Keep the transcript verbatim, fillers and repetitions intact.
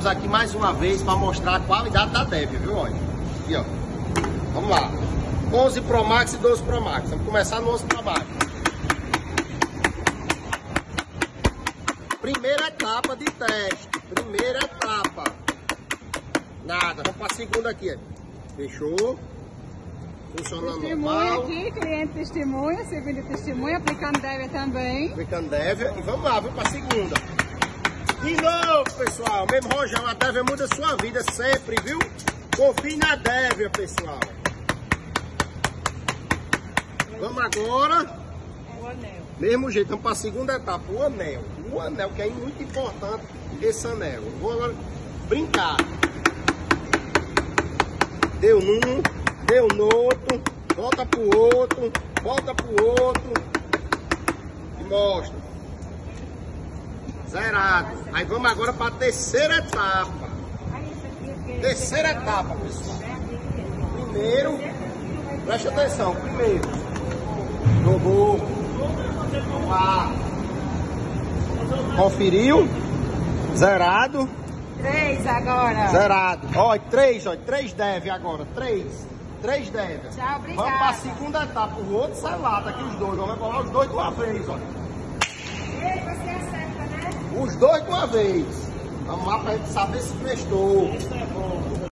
Estamos aqui mais uma vez para mostrar a qualidade da Dev, viu? Olha. Aqui, ó. Vamos lá. onze Pro Max e doze Pro Max. Vamos começar no onze Pro Max. Primeira etapa de teste. Primeira etapa. Nada. Vamos para a segunda aqui. Fechou. Funcionando Testemunha normal. aqui, cliente testemunha, servindo testemunha, aplicando Dev também. Aplicando Dev. E vamos lá, vamos para a segunda. De novo, pessoal. Mesmo rojão, a Dev muda a sua vida sempre, viu? Confie na Dev, pessoal. Vamos agora. O anel. Mesmo jeito, vamos para a segunda etapa. O anel. O anel, que é muito importante, esse anel. Vou agora brincar. Deu num, deu no outro, volta pro outro, volta pro outro. E mostra. Zerado. Aí vamos agora para a terceira etapa. Terceira etapa, pessoal. Primeiro, presta atenção, primeiro. Jogou. Pá. Conferiu. Zerado. Três agora. Zerado. Olha, três, olha, três Dev agora. Três. Três Dev. Tchau, obrigada. Vamos para a segunda etapa. O outro sai lá, daqui os dois. Vamos colar os dois de uma vez, olha. Ei, você acerta, né? Os dois de uma vez. Vamos lá para a gente saber se prestou.